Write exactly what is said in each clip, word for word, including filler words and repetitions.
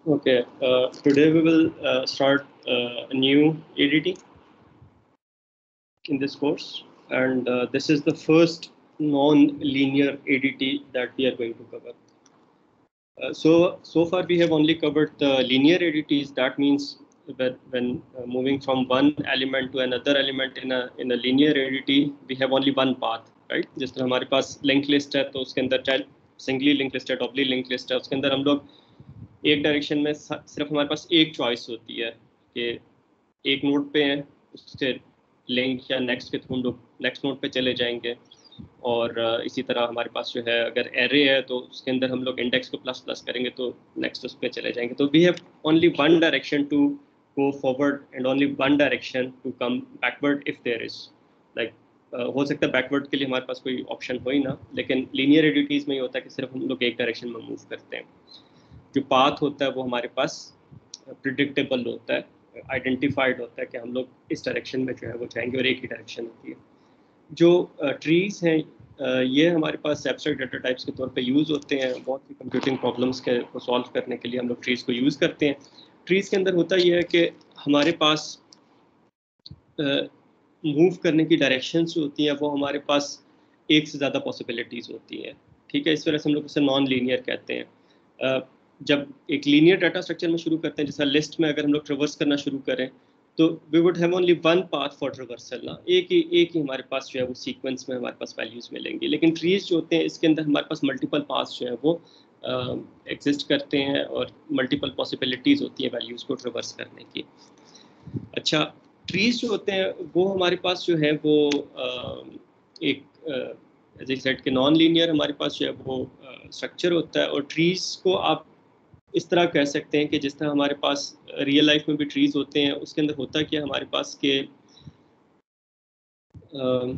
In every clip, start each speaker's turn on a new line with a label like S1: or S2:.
S1: Okay, uh, today we will uh, start uh, a new A D T in this course, and uh, this is the first non-linear A D T that we are going to cover. Uh, so, so far we have only covered the linear A D Ts. That means that when uh, moving from one element to another element in a in a linear A D T, we have only one path, right? जिस तरह हमारे पास link list है, तो उसके अंदर चाहे singly link list है, डबली link list है, उसके अंदर हम लोग एक डायरेक्शन में सिर्फ हमारे पास एक चॉइस होती है कि एक नोड पे हैं, उससे लिंक या नेक्स्ट के थ्रू हम लोग नेक्स्ट नोड पे चले जाएंगे। और इसी तरह हमारे पास जो है अगर एरे है तो उसके अंदर हम लोग इंडेक्स को प्लस प्लस करेंगे तो नेक्स्ट उस पर चले जाएंगे। तो we have only one direction to go forward and only one direction to come backward if there is like हो सकता है बैकवर्ड के लिए हमारे पास कोई ऑप्शन हो ही ना, लेकिन लीनियर एडिटीज में ये होता है कि सिर्फ हम लोग एक डायरेक्शन में मूव करते हैं। जो पाथ होता है वो हमारे पास प्रिडिक्टेबल होता है, आइडेंटिफाइड होता है कि हम लोग इस डायरेक्शन में जो है वो जाएंगे और एक ही डायरेक्शन होती है। जो ट्रीज uh, हैं uh, ये हमारे पास एब्स्ट्रैक्ट डाटा टाइप्स के तौर पे यूज़ होते हैं। बहुत सी कंप्यूटिंग प्रॉब्लम्स के को सॉल्व करने के लिए हम लोग ट्रीज को यूज़ करते हैं। ट्रीज के अंदर होता ये है कि हमारे पास मूव uh, करने की डायरेक्शंस जो होती हैं वो हमारे पास एक से ज़्यादा पॉसिबिलिटीज़ होती हैं, ठीक है। इस वजह से हम लोग उसे नॉन लीनियर कहते हैं। uh, जब एक लीनियर डाटा स्ट्रक्चर में शुरू करते हैं, जैसा लिस्ट में अगर हम लोग ट्रेवर्स करना शुरू करें तो we would have only one path for traversal ना, एक ही एक ही हमारे पास जो है वो सीक्वेंस में हमारे पास वैल्यूज मिलेंगी। लेकिन ट्रीज जो होते हैं इसके अंदर हमारे पास मल्टीपल पाथ्स जो है वो एग्जिस्ट uh, करते हैं और मल्टीपल पॉसिबिलिटीज़ होती हैं वैल्यूज़ को ट्रेवर्स करने की। अच्छा, ट्रीज जो होते हैं वो हमारे पास जो है वो uh, एक एज ए सेट के नॉन लीनियर हमारे पास जो है वो स्ट्रक्चर uh, होता है। और ट्रीज को आप इस तरह कह सकते हैं कि जिस तरह हमारे पास रियल लाइफ में भी ट्रीज होते हैं, उसके अंदर होता क्या हमारे पास के आ,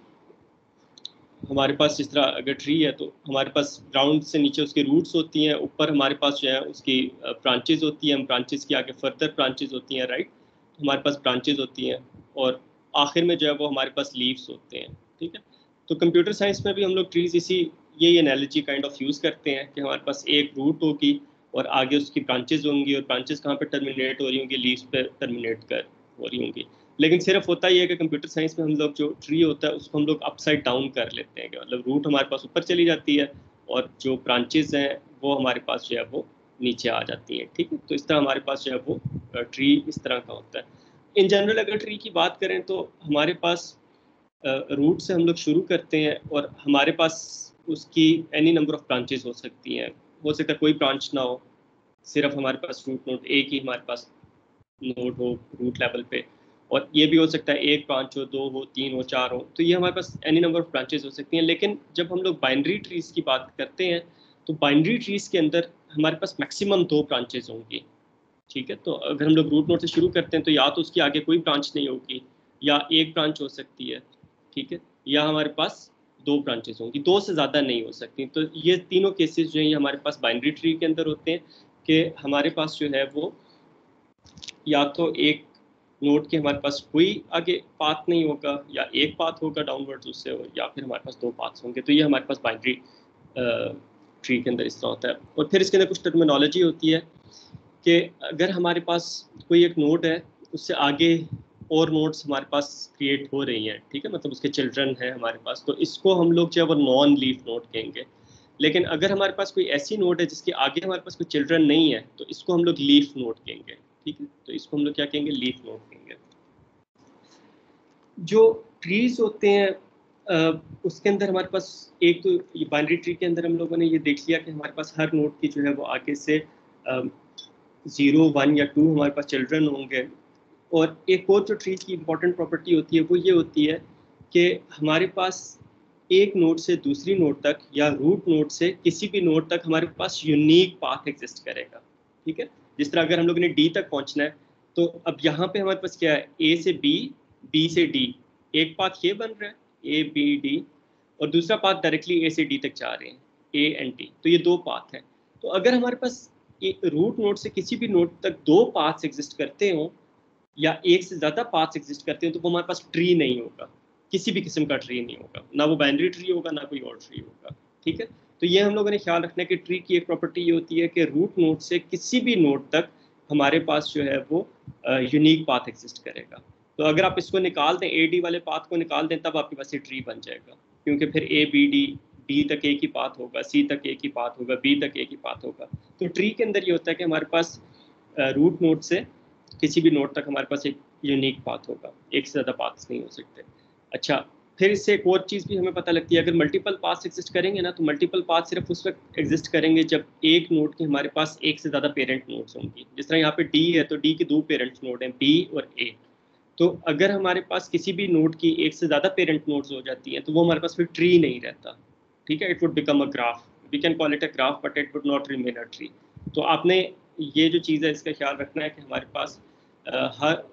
S1: हमारे पास जिस तरह अगर ट्री है तो हमारे पास ग्राउंड से नीचे उसकी रूट्स होती हैं, ऊपर हमारे पास जो है उसकी ब्रांचेज होती हैं, ब्रांचेज की आगे फर्दर ब्रांचेज होती हैं, राइट। हमारे पास ब्रांचेज होती हैं और आखिर में जो है वो हमारे पास लीव्स होते हैं, ठीक है। तो कंप्यूटर साइंस में भी हम लोग ट्रीज इसी ये एनालॉजी काइंड ऑफ यूज़ करते हैं कि हमारे पास एक रूट होगी और आगे उसकी ब्रांचेज होंगी और ब्रांचेज कहाँ पे टर्मिनेट हो रही होंगी, लीव्स पे टर्मिनेट कर हो रही होंगी। लेकिन सिर्फ होता ही है कि कंप्यूटर साइंस में हम लोग जो ट्री होता है उसको हम लोग अपसाइड डाउन कर लेते हैं, कि मतलब रूट हमारे पास ऊपर चली जाती है और जो ब्रांचेज हैं वो हमारे पास जो है वो नीचे आ जाती हैं, ठीक है। तो इस तरह हमारे पास जो है वो ट्री इस तरह का होता है। इन जनरल अगर ट्री की बात करें तो हमारे पास रूट से हम लोग शुरू करते हैं और हमारे पास उसकी एनी नंबर ऑफ ब्रांचेज हो सकती हैं। हो सकता है कोई ब्रांच ना हो, सिर्फ हमारे पास रूट नोड एक ही हमारे पास नोड हो रूट लेवल पे, और ये भी हो सकता है एक ब्रांच हो, दो हो, तीन हो, चार हो, तो ये हमारे पास एनी नंबर ऑफ ब्रांचेज हो सकती हैं। लेकिन जब हम लोग बाइनरी ट्रीज की बात करते हैं तो बाइनरी ट्रीज के अंदर हमारे पास मैक्सिमम दो ब्रांचेज होंगी, ठीक है। तो अगर हम लोग रूट नोड से शुरू करते हैं तो या तो उसकी आगे कोई ब्रांच नहीं होगी या एक ब्रांच हो सकती है, ठीक है, या हमारे पास दो ब्रांचेस होंगी, दो से ज़्यादा नहीं हो सकती। तो ये तीनों केसेस जो हैं ये हमारे पास बाइनरी ट्री के अंदर होते हैं कि हमारे पास जो है वो या तो एक नोड के हमारे पास कोई आगे पाथ नहीं होगा या एक पाथ होगा डाउनवर्ड्स उससे, या फिर हमारे पास दो पाथ्स होंगे। तो ये हमारे पास बाइनरी ट्री के अंदर इस तरह होता है। और फिर इसके अंदर कुछ टर्मिनोलॉजी होती है कि अगर हमारे पास कोई एक नोड है उससे आगे और नोड्स हमारे पास क्रिएट हो रही हैं, ठीक है, मतलब उसके चिल्ड्रन है हमारे पास, तो इसको हम लोग जो है वो नॉन लीफ नोड कहेंगे। लेकिन अगर हमारे पास कोई ऐसी नोड है जिसके आगे हमारे पास कोई चिल्ड्रन नहीं है तो इसको हम लोग लीफ नोड कहेंगे, ठीक है। तो इसको हम लोग क्या कहेंगे, लीफ नोड कहेंगे। जो ट्रीज होते हैं uh, उसके अंदर हमारे पास एक तो ये बाइनरी ट्री के अंदर हम लोगों ने ये देख लिया कि हमारे पास हर नोड की जो है वो आगे से ज़ीरो वन या टू हमारे पास चिल्ड्रन होंगे। और एक और जो ट्री की इंपॉर्टेंट प्रॉपर्टी होती है वो ये होती है कि हमारे पास एक नोड से दूसरी नोड तक या रूट नोड से किसी भी नोड तक हमारे पास यूनिक पाथ एग्जिस्ट करेगा, ठीक है। जिस तरह अगर हम लोगों ने डी तक पहुंचना है तो अब यहाँ पे हमारे पास क्या है, ए से बी, बी से डी, एक पाथ ये बन रहा है ए बी डी, और दूसरा पाथ डायरेक्टली ए से डी तक जा रहे हैं ए एंड टी, तो ये दो पाथ हैं। तो अगर हमारे पास रूट नोड से किसी भी नोड तक दो पाथ्स एग्जिस्ट करते हो या एक से ज़्यादा पाथ्स एग्जिस्ट करते हैं तो वो हमारे पास ट्री नहीं होगा, किसी भी किस्म का ट्री नहीं होगा, ना वो बाइनरी ट्री होगा ना कोई और ट्री होगा, ठीक है। तो ये हम लोगों ने ख्याल रखना है कि ट्री की एक प्रॉपर्टी ये होती है कि रूट नोड से किसी भी नोड तक हमारे पास जो है वो यूनिक पाथ एग्जिस्ट करेगा। तो अगर आप इसको निकाल दें, ए डी वाले पाथ को निकाल दें, तब आपके पास ये ट्री बन जाएगा, क्योंकि फिर ए बी डी डी तक एक ही पाथ होगा, सी तक एक ही पाथ होगा, बी तक एक ही पाथ होगा। तो ट्री के अंदर ये होता है कि हमारे पास रूट नोड से किसी भी नोड तक हमारे पास एक यूनिक पाथ होगा, एक से ज़्यादा पाथ्स नहीं हो सकते। अच्छा, फिर इससे एक और चीज़ भी हमें पता लगती है, अगर मल्टीपल पाथ्स एग्जिस्ट करेंगे ना, तो मल्टीपल पाथ सिर्फ उस वक्त एग्जिस्ट करेंगे जब एक नोड के हमारे पास एक से ज़्यादा पेरेंट नोड्स होंगी। जिस तरह यहाँ पे डी है, तो डी के दो पेरेंट्स नोड हैं, बी और ए। तो अगर हमारे पास किसी भी नोड की एक से ज़्यादा पेरेंट नोड्स हो जाती हैं, तो वो हमारे पास फिर ट्री नहीं रहता, ठीक है। It would become a graph, we can call it a graph, but it would not remain a tree. तो आपने ये जो चीज़ है इसका ख्याल रखना है कि हमारे पास आ, हर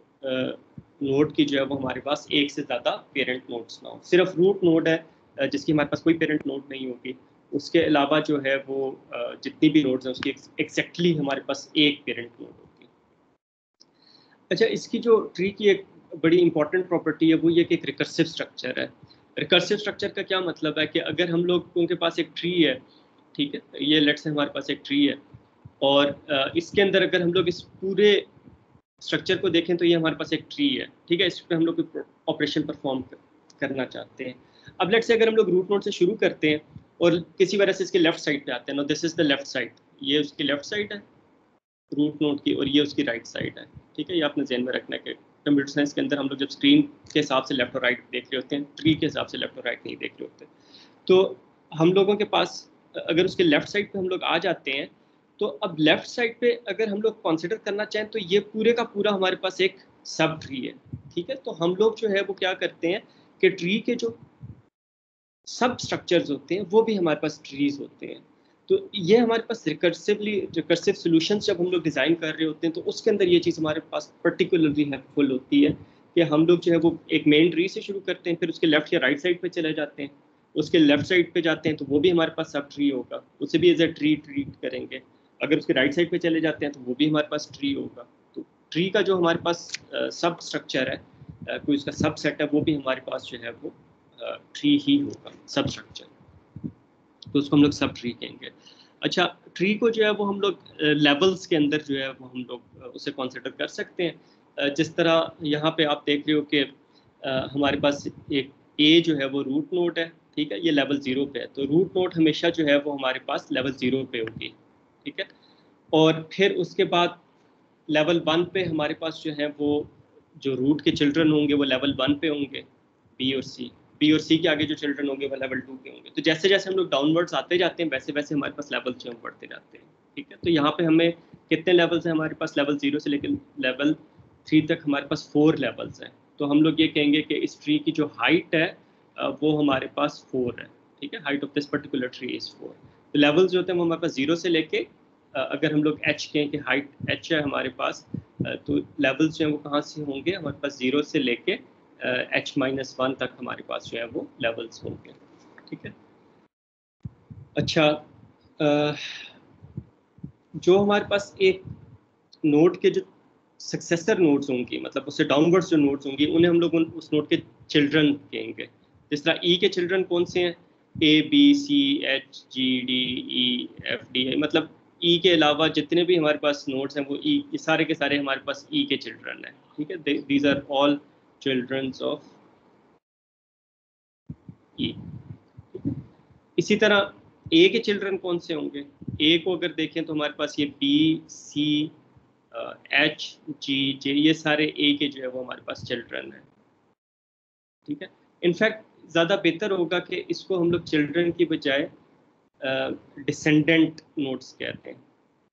S1: नोड की जो है वो हमारे पास एक से ज़्यादा पेरेंट नोड्स ना हो। सिर्फ रूट नोड है जिसकी हमारे पास कोई पेरेंट नोड नहीं होगी, उसके अलावा जो है वो जितनी भी नोड्स हैं उसकी एक्जैक्टली हमारे पास एक पेरेंट नोड होगी। अच्छा, इसकी जो ट्री की एक बड़ी इंपॉर्टेंट प्रॉपर्टी है वो ये कि एक रिकर्सिव स्ट्रक्चर है। रिकर्सिव स्ट्रक्चर का क्या मतलब है कि अगर हम लोग उनके पास एक ट्री है, ठीक है, ये लेट्स से हमारे पास एक ट्री है, और इसके अंदर अगर हम लोग इस पूरे स्ट्रक्चर को देखें तो ये हमारे पास एक ट्री है, ठीक है। इस पर हम लोग ऑपरेशन परफॉर्म करना चाहते हैं। अब लेट्स से अगर हम लोग रूट नोड से शुरू करते हैं और किसी वजह से इसके लेफ्ट साइड पे आते हैं, no this is the left side, ये उसकी लेफ्ट साइड है रूट नोड की, और ये उसकी राइट साइड है, ठीक है। ये आपने ध्यान में रखना है कि कंप्यूटर साइंस के अंदर हम लोग जब स्क्रीन के हिसाब से लेफ्ट और राइट देख रहे होते हैं, ट्री के हिसाब से लेफ्ट और राइट नहीं देख रहे होते। तो हम लोगों के पास अगर उसके लेफ्ट साइड पे हम लोग आ जाते हैं, तो अब लेफ्ट साइड पे अगर हम लोग कंसिडर करना चाहें तो ये पूरे का पूरा हमारे पास एक सब ट्री है, ठीक है। तो हम लोग जो है वो क्या करते हैं कि ट्री के जो सब स्ट्रक्चर्स होते हैं वो भी हमारे पास ट्रीज होते हैं। तो ये हमारे पास रिकर्सिवली रिकर्सिव सॉल्यूशंस जब हम लोग डिज़ाइन कर रहे होते हैं, तो उसके अंदर ये चीज़ हमारे पास पर्टिकुलरली हेल्पफुल होती है कि हम लोग जो है वो एक मेन ट्री से शुरू करते हैं, फिर उसके लेफ्ट या राइट साइड पे चले जाते हैं, उसके लेफ्ट साइड पे जाते हैं तो वो भी हमारे पास सब ट्री होगा, उसे भी एज ए ट्री ट्रीट करेंगे। अगर उसके राइट साइड पे चले जाते हैं तो वो भी हमारे पास ट्री होगा। तो ट्री का जो हमारे पास सब स्ट्रक्चर है, uh, कोई उसका सब सेट है, वो भी हमारे पास जो है वो ट्री uh, ही होगा, सब स्ट्रक्चर, तो उसको हम लोग सब ट्री कहेंगे। अच्छा, ट्री को जो है वो हम लोग लेवल्स के अंदर जो है वो हम लोग उसे कंसिडर कर सकते हैं। जिस तरह यहाँ पे आप देख रहे हो कि हमारे पास एक ए जो है वो रूट नोड है, ठीक है, ये लेवल ज़ीरो पे है, तो रूट नोड हमेशा जो है वो हमारे पास लेवल ज़ीरो पे होगी, ठीक है। और फिर उसके बाद लेवल वन पे हमारे पास जो है वो जो रूट के चिल्ड्रन होंगे वो लेवल वन पे होंगे, बी और सी, बी और सी के आगे जो चिल्ड्रन होंगे वो लेवल टू के होंगे। तो जैसे जैसे हम लोग डाउनवर्ड्स आते जाते हैं वैसे वैसे हमारे पास लेवल जो बढ़ते जाते हैं, ठीक है। तो यहाँ पे हमें कितने लेवल्स हैं हमारे पास, लेवल जीरो से लेकर लेवल थ्री तक हमारे पास फोर लेवल्स हैं। तो हम लोग ये कहेंगे कि इस ट्री की जो हाइट है वो हमारे पास फोर है, ठीक है, height of this particular tree is four. तो लेवल्स जो होते हैं वो हमारे पास जीरो से लेके, अगर हम लोग एच कहें कि हाइट एच है हमारे पास, तो लेवल्स जो हैं वो कहाँ से होंगे, हमारे पास जीरो से लेके एच माइनस वन तक हमारे पास जो है वो लेवल्स होंगे, ठीक है। अच्छा, आ, जो हमारे पास एक नोड के जो सक्सेसर नोड्स होंगी, मतलब उससे डाउनवर्ड्स जो नोड्स होंगी, उन्हें हम लोग उन, उस नोड के चिल्ड्रन कहेंगे। जिस तरह ई के चिल्ड्रन कौन से हैं, A B C H G D E F D, मतलब ई के अलावा जितने भी हमारे पास नोड्स हैं वो ई, ये सारे के सारे हमारे पास ई के चिल्ड्रन हैं, ठीक है। These are all childrens of E. इसी तरह ए के चिल्ड्रन कौन से होंगे, ए को अगर देखें तो हमारे पास ये बी सी एच जी जे, ये सारे ए के जो है वो हमारे पास चिल्ड्रन हैं, ठीक है। इनफैक्ट ज़्यादा बेहतर होगा कि इसको हम लोग चिल्ड्रन की बजाय डिसेंडेंट नोड्स कहते हैं,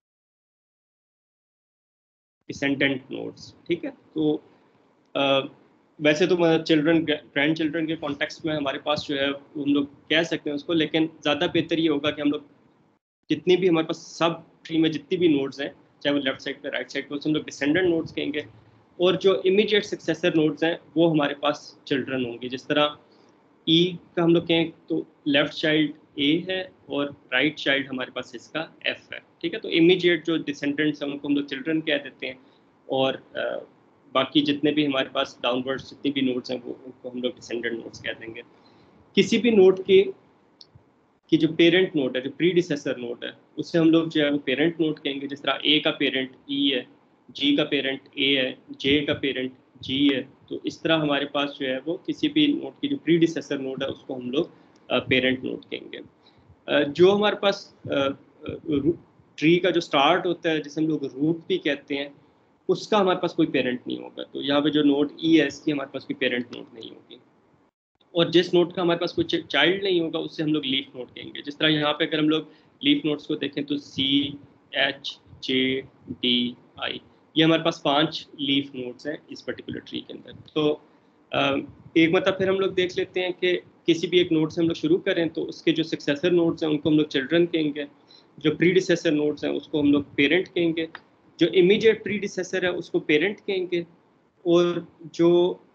S1: डिसेंडेंट नोड्स, ठीक है। तो uh, वैसे तो चिल्ड्रन ग्रैंड चिल्ड्रन के कॉन्टेक्स्ट में हमारे पास जो है हम लोग कह सकते हैं उसको, लेकिन ज़्यादा बेहतर ये होगा कि हम लोग जितनी भी हमारे पास सब ट्री में जितनी भी नोड्स हैं, चाहे वो लेफ्ट साइड पे राइट साइड पे, उसे हम लोग डिसेंडेंट नोड्स कहेंगे, और जो इमीडिएट सक्सेसर नोड्स हैं वो हमारे पास चिल्ड्रन होंगे। जिस तरह ई का हम लोग कहें तो लेफ्ट चाइल्ड ए है और राइट चाइल्ड हमारे पास इसका एफ है, ठीक है। तो इमीडिएट जो डिसेंडेंट्स हैं उनको हम लोग चिल्ड्रन कह देते हैं, और आ, बाकी जितने भी हमारे पास डाउनवर्ड्स जितने भी नोड्स हैं वो उनको हम लोग डिसेंडेंट नोड्स कह देंगे। किसी भी नोड के कि जो पेरेंट नोड है, जो प्रीडिसेसर नोड है, उससे हम लोग जो है वो पेरेंट नोड कहेंगे। जिस तरह ए का पेरेंट ई है, जी का पेरेंट ए है, जे का पेरेंट जी है, तो इस तरह हमारे पास जो है वो किसी भी नोड की जो प्रीडिसेसर नोड है उसको हम लोग पेरेंट नोड कहेंगे। uh, जो हमारे पास ट्री uh, का जो स्टार्ट होता है, जिसे हम लोग रूट भी कहते हैं, उसका हमारे पास कोई पेरेंट नहीं होगा। तो यहाँ पे जो नोड ई है इसकी हमारे पास कोई पेरेंट नोड नहीं होगी। और जिस नोड का हमारे पास कोई चाइल्ड नहीं होगा उससे हम लोग लीफ नोड कहेंगे। जिस तरह यहाँ पे अगर हम लोग लीफ नोड्स को देखें तो सी, एच, जे, डी, आई, ये हमारे पास पांच लीफ नोड्स हैं इस पर्टिकुलर ट्री के अंदर। तो एक मतलब फिर हम लोग देख लेते हैं कि किसी भी एक नोड से हम लोग शुरू करें तो उसके जो सक्सेसर नोड्स हैं उनको हम लोग चिल्ड्रन कहेंगे, जो प्रीडिसेसर नोड्स हैं उसको हम लोग पेरेंट कहेंगे, जो इमीडिएट प्रीडिसेसर है उसको पेरेंट कहेंगे, और जो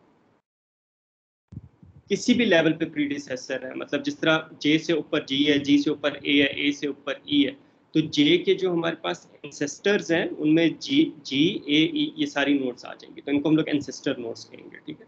S1: किसी भी लेवल पे प्रीडिसेसर है, मतलब जिस तरह जे से ऊपर जी है, जी से ऊपर ए है, ए से ऊपर ई है, तो जे के जो हमारे पास एंसेस्टर्स हैं उनमें जी जी ए ई ये सारी नोड्स आ जाएंगे, तो इनको हम लोग एंसेस्टर नोड्स कहेंगे। ठीक है।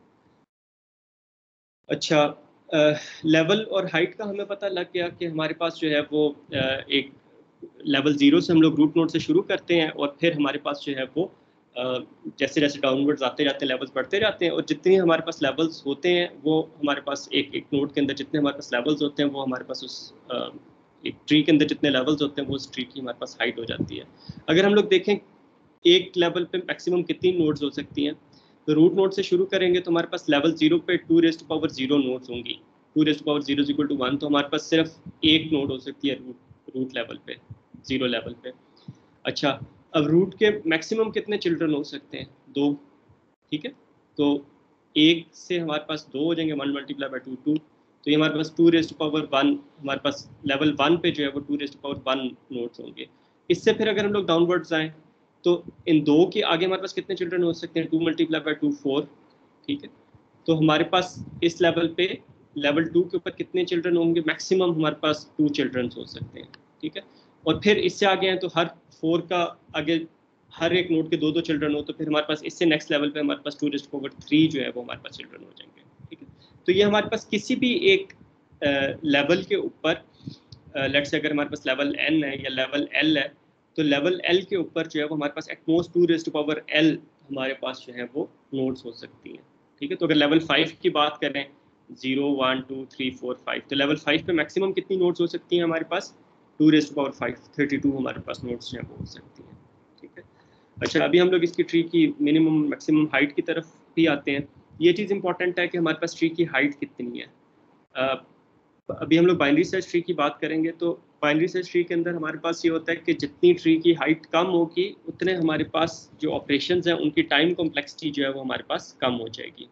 S1: अच्छा, लेवल और हाइट का हमें पता लग गया कि हमारे पास जो है वो uh, एक लेवल जीरो से हम लोग रूट नोड से शुरू करते हैं, और फिर हमारे पास जो है वो Uh, जैसे जैसे डाउनवर्ड्स आते जाते हैं लेवल्स बढ़ते जाते हैं, और जितने हमारे पास लेवल्स होते हैं वो हमारे पास एक एक नोड के अंदर जितने हमारे पास लेवल्स होते हैं वो हमारे पास उस uh, एक ट्री के अंदर जितने लेवल्स होते हैं वो उस ट्री की हमारे पास हाइट हो जाती है। अगर हम लोग देखें एक लेवल पे मैक्सिमम कितनी नोड्स हो सकती हैं, तो रूट नोड से शुरू करेंगे तो हमारे पास लेवल जीरो पे two raise to power zero nodes होंगी। Two raise to power zero equal to one, तो हमारे पास सिर्फ एक नोड हो सकती है रूट रूट लेवल पे, जीरो लेवल पे। अच्छा, अब रूट के मैक्सिमम कितने चिल्ड्रन हो सकते हैं? दो। ठीक है, तो एक से हमारे पास दो हो जाएंगे, one multiply by two two, तो ये हमारे पास two raise to power one, हमारे पास लेवल वन पे जो है वो two raise to power one nodes होंगे। इससे फिर अगर हम लोग डाउनवर्ड्स आएँ तो इन दो के आगे हमारे पास कितने चिल्ड्रन हो सकते हैं? Two multiply by two four. ठीक है, तो हमारे पास इस लेवल पे लेवल टू के ऊपर कितने चिल्ड्रन होंगे? मैक्सिमम हमारे पास टू चिल्ड्रन हो सकते हैं। ठीक है, और फिर इससे आगे हैं तो हर फोर का आगे हर एक नोड के दो दो चिल्ड्रन हो, तो फिर हमारे पास इससे नेक्स्ट लेवल पे हमारे पास two raise to power three जो है वो हमारे पास चिल्ड्रन हो जाएंगे। ठीक है, तो ये हमारे पास किसी भी एक लेवल के ऊपर, लेट्स से अगर हमारे पास लेवल एन है या लेवल एल है, तो लेवल एल के ऊपर जो है वो हमारे पास at most two raise to power L हमारे पास जो है वो नोड्स हो सकती हैं। ठीक है, तो अगर लेवल फाइव की बात करें, zero one two three four five, तो लेवल फाइव पे मैक्सिमम कितनी नोड्स हो सकती हैं हमारे पास? Two raise to power five, thirty two हमारे पास नोड्स जो हैं वो हो सकती हैं। ठीक है, अच्छा अभी हम लोग इसकी ट्री की मिनिमम मैक्सिमम हाइट की तरफ भी आते हैं। ये चीज़ इंपॉर्टेंट है कि हमारे पास ट्री की हाइट कितनी है। uh, अभी हम लोग बाइनरी सर्च ट्री की बात करेंगे, तो बाइनरी सर्च ट्री के अंदर हमारे पास ये होता है कि जितनी ट्री की हाइट कम होगी उतने हमारे पास जो ऑपरेशंस हैं उनकी टाइम कॉम्प्लेक्सिटी जो है वो हमारे पास कम हो जाएगी।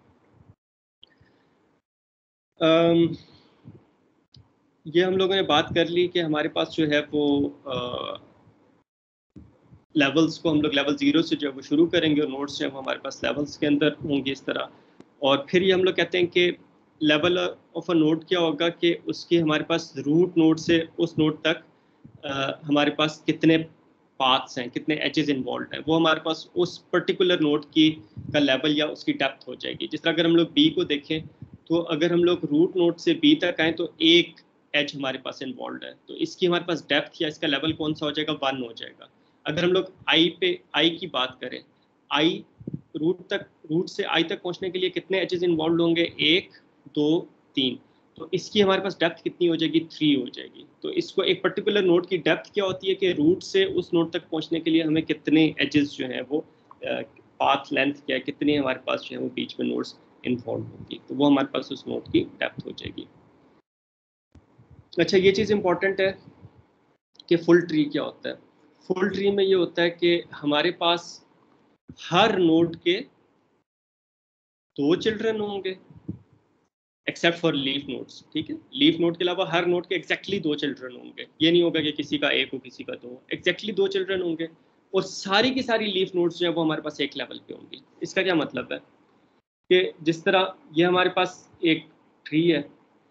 S1: um, ये हम लोगों ने बात कर ली कि हमारे पास जो है वो लेवल्स uh, को हम लोग लेवल जीरो से जो है वो शुरू करेंगे, और नोड्स जो है वो हमारे पास लेवल्स के अंदर होंगे इस तरह। और फिर ये हम लोग कहते हैं कि लेवल ऑफ अ नोड क्या होगा कि उसके हमारे पास रूट नोड से उस नोड तक आ, हमारे पास कितने पाथ्स हैं, कितने एजेस इन्वॉल्व हैं, वो हमारे पास उस पर्टिकुलर नोड की का लेवल या उसकी डेप्थ हो जाएगी। जिस तरह अगर हम लोग बी को देखें, तो अगर हम लोग रूट नोड से बी तक आएँ तो एक एज हमारे पास इन्वॉल्व है, तो इसकी हमारे पास डेप्थ या इसका लेवल कौन सा हो जाएगा? वन हो जाएगा। अगर हम लोग आई पे आई की बात करें, आई रूट तक रूट से आई तक पहुंचने के लिए कितने एजेस इन्वॉल्व होंगे? एक, दो, तीन, तो इसकी हमारे पास डेप्थ कितनी हो जाएगी? थ्री हो जाएगी। तो इसको एक पर्टिकुलर नोड की डेप्थ क्या होती है कि रूट से उस नोड तक पहुंचने के लिए हमें कितने एजेस जो हैं वो पाथ लेंथ क्या है, कितनी हमारे पास जो है वो बीच में नोड्स इन्वॉल्व होगी, तो वो हमारे पास उस नोड की डेप्थ हो जाएगी। अच्छा, ये चीज़ इंपॉर्टेंट है कि फुल ट्री क्या होता है। फुल ट्री में ये होता है कि हमारे पास हर नोड के दो चिल्ड्रन होंगे एक्सेप्ट फॉर लीफ नोड्स। ठीक है, लीफ नोड के अलावा हर नोड के एग्जैक्टली दो चिल्ड्रन होंगे। ये नहीं होगा कि किसी का एक हो किसी का दो, एग्जैक्टली दो चिल्ड्रन होंगे, और सारी की सारी लीफ नोड्स जो है वो हमारे पास एक लेवल पे होंगी। इसका क्या मतलब है कि जिस तरह ये हमारे पास एक ट्री है,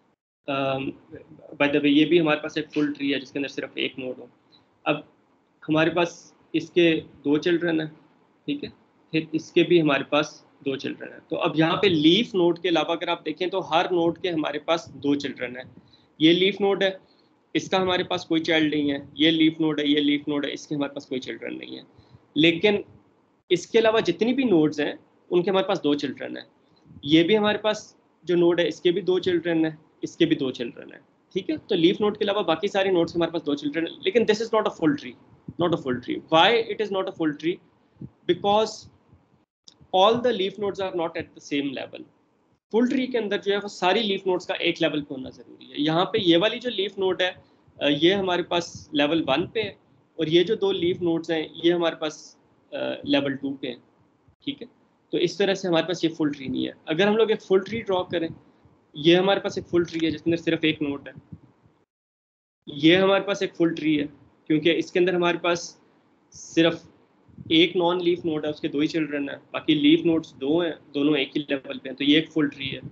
S1: बाय द वे ये भी हमारे पास एक फुल ट्री है जिसके अंदर सिर्फ एक नोड हो। अब हमारे पास इसके दो चिल्ड्रन है, ठीक है, फिर इसके भी हमारे पास दो चिल्ड्रन है। तो अब यहाँ पे लीफ नोड के अलावा अगर आप देखें तो हर नोड के हमारे पास दो चिल्ड्रन है। ये लीफ नोड है, इसका हमारे पास कोई चाइल्ड नहीं है, ये लीफ नोड है, ये लीफ नोड है, इसके हमारे पास कोई चिल्ड्रन नहीं है। लेकिन इसके अलावा जितनी भी नोड्स हैं उनके हमारे पास दो चिल्ड्रन है। ये भी हमारे पास जो नोड है इसके भी दो चिल्ड्रन है, इसके भी दो चिल्ड्रन है, ठीक है। तो लीफ नोड के अलावा बाकी सारे नोड्स हमारे पास दो चिल्ड्रन है, लेकिन this is not a full tree, not a full tree. Why it is not a full tree? Because all the leaf nodes are not at the same level. Full tree के अंदर जो है वो सारी leaf nodes का एक level पे होना जरूरी है। यहाँ पे ये वाली जो लीफ नोड है ये हमारे पास लेवल वन पे है, और ये जो दो लीफ नोड्स हैं ये हमारे पास लेवल टू पे हैं, ठीक है। तो इस तरह से हमारे पास ये फुल ट्री नहीं है। अगर हम लोग एक फुल ट्री ड्रॉ करें, ये हमारे पास एक फुल ट्री है जिसके अंदर सिर्फ एक नोड है, ये हमारे पास एक फुल ट्री है क्योंकि इसके अंदर हमारे पास सिर्फ एक नॉन लीफ नोड है, उसके दो ही चिल्ड्रन है, बाकी लीफ नोड्स दो हैं, दोनों एक ही लेवल पे हैं, तो ये एक फुल ट्री है।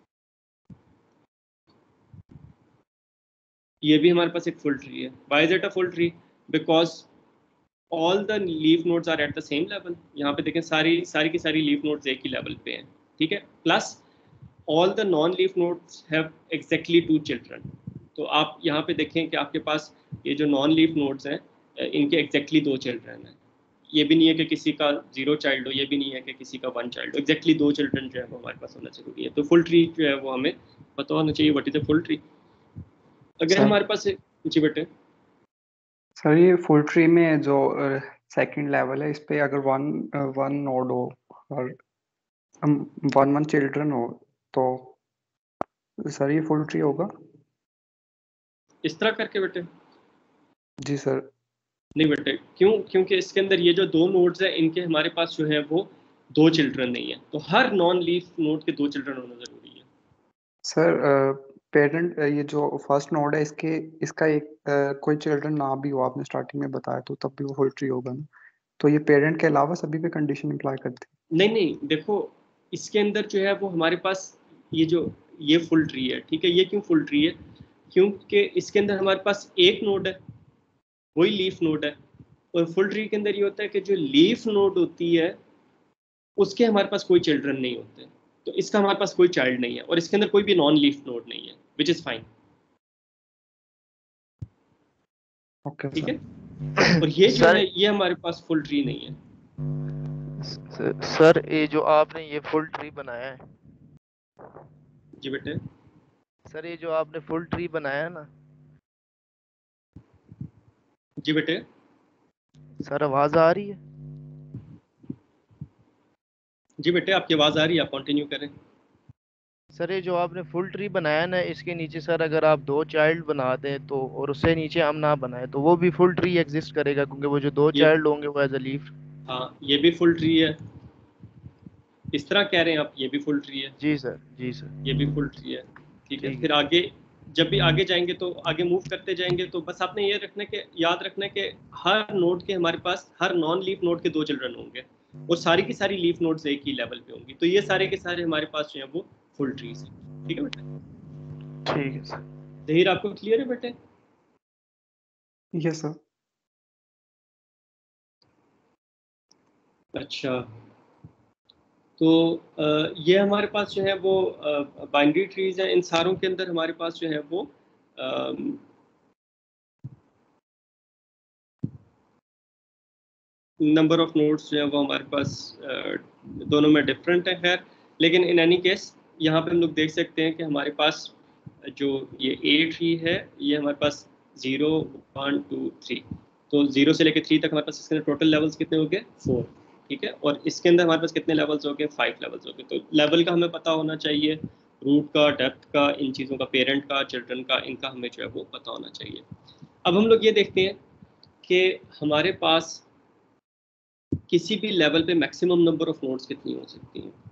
S1: ये भी हमारे पास एक फुल ट्री है। Why is it a full tree? Because all the leaf nodes are at the same level. यहाँ पे देखें सारी सारी की सारी लीफ नोड्स एक ही लेवल पे हैं, ठीक है। Plus all the non leaf nodes have exactly two children. तो आप यहाँ पे देखें कि आपके पास ये जो नॉन लीफ नोड्स हैं इनके एग्जैक्टली दो चिल्ड्रन हैं। ये भी नहीं है कि किसी का जीरो चाइल्ड हो, ये भी नहीं है कि किसी का वन चाइल्ड हो, एग्जैक्टली दो चिल्ड्रन जो है वो हमारे पास होना जरूरी है। तो फुल ट्री जो है वो हमें पता होना चाहिए what is a full tree. अगर
S2: सर,
S1: हमारे पास जी बेटे।
S2: सर ये फुल ट्री में जो सेकंड लेवल है इस पे अगर वन वन नोड हो और वन वन चिल्ड्रन हो तो सर ये फुल ट्री होगा?
S1: इस तरह करके बेटे?
S2: जी सर।
S1: नहीं बेटे, क्यों? क्योंकि इसके अंदर ये जो दो नोड्स हैं इनके हमारे पास जो है वो दो चिल्ड्रन नहीं है, तो हर नॉन लीफ नोड के दो चिल्ड्रन होना जरूरी है।
S2: सर पेरेंट ये जो फर्स्ट नोड है इसके इसका एक uh, कोई चिल्ड्रन ना भी हो, आपने स्टार्टिंग में बताया, तो तब भी वो फुल ट्री होगा ना? तो ये पेरेंट के अलावा सभी पे कंडीशन अप्लाई करती है?
S1: नहीं नहीं, देखो इसके अंदर जो है वो हमारे पास ये जो ये फुल ट्री है, ठीक है। ये क्यों फुल ट्री है? क्योंकि इसके अंदर हमारे पास एक नोड है, वही लीफ नोड है, और फुल ट्री के अंदर ये होता है कि जो लीफ नोड होती है उसके हमारे पास कोई चिल्ड्रन नहीं होते, तो इसका हमारे पास कोई चाइल्ड नहीं है, और इसके अंदर कोई भी नॉन लीफ नोड नहीं है, विच इज फाइन,
S2: ओके
S1: ठीक
S2: सर।
S1: है। और ये जो है ये हमारे पास फुल ट्री नहीं है।
S3: सर ये जो आपने ये फुल ट्री बनाया है,
S1: जी बेटे।
S3: सर ये जो आपने फुल ट्री बनाया है ना,
S1: जी बेटे।
S3: सर आवाज आ रही है?
S1: जी बेटे आपकी आवाज आ रही है, आप कंटिन्यू करें।
S3: सर ये जो आपने फुल ट्री बनाया ना, इसके नीचे सर अगर आप दो चाइल्ड बना दें तो, और उससे नीचे हम ना बनाए तो वो भी फुल ट्री एग्जिस्ट करेगा, क्योंकि वो जो दो
S1: ये
S3: चाइल्ड होंगे वो एज अ लीफ।
S1: हाँ, ये भी फुल ट्री है। इस तरह कह रहे हैं आप, ये भी फुल ट्री है।
S3: जी सर, जी सर,
S1: ये भी फुल ट्री है, ठीक है।
S3: ठीक
S1: फिर आगे जब भी आगे जाएंगे तो आगे मूव करते जाएंगे, तो बस आपने ये रखना के याद रखना कि हर नोड के हमारे पास हर नॉन लीफ नोड के दो चिल्ड्रन होंगे, और सारी की सारी लीफ नोड्स एक ही लेवल पे होंगी, तो ये सारे के सारे हमारे पास जो है वो फुल ट्रीज हैं, ठीक है बेटे।
S3: ठीक है सर।
S1: जहीर आपको क्लियर है बेटे?
S2: Yes sir.
S1: अच्छा, तो ये हमारे पास जो है वो बाइनरी ट्रीज हैं। इन सारों के अंदर हमारे पास जो है वो नंबर ऑफ नोड्स जो है वो हमारे पास uh, दोनों में डिफरेंट है, खैर। लेकिन इन एनी केस यहाँ पे हम लोग देख सकते हैं कि हमारे पास जो ये ए ट्री है ये हमारे पास ज़ीरो वन टू थ्री, तो ज़ीरो से लेकर थ्री तक हमारे पास इसके अंदर टोटल लेवल्स कितने हो गए? फोर, ठीक है। और इसके अंदर हमारे पास कितने लेवल्स हो गए? फाइव लेवल्स हो गए। तो लेवल का हमें पता होना चाहिए, रूट का, डेप्थ का, इन चीज़ों का, पेरेंट का, चिल्ड्रन का, इनका हमें जो है वो पता होना चाहिए। अब हम लोग ये देखते हैं कि हमारे पास किसी भी लेवल पे मैक्सिमम नंबर ऑफ नोड्स कितनी हो सकती हैं।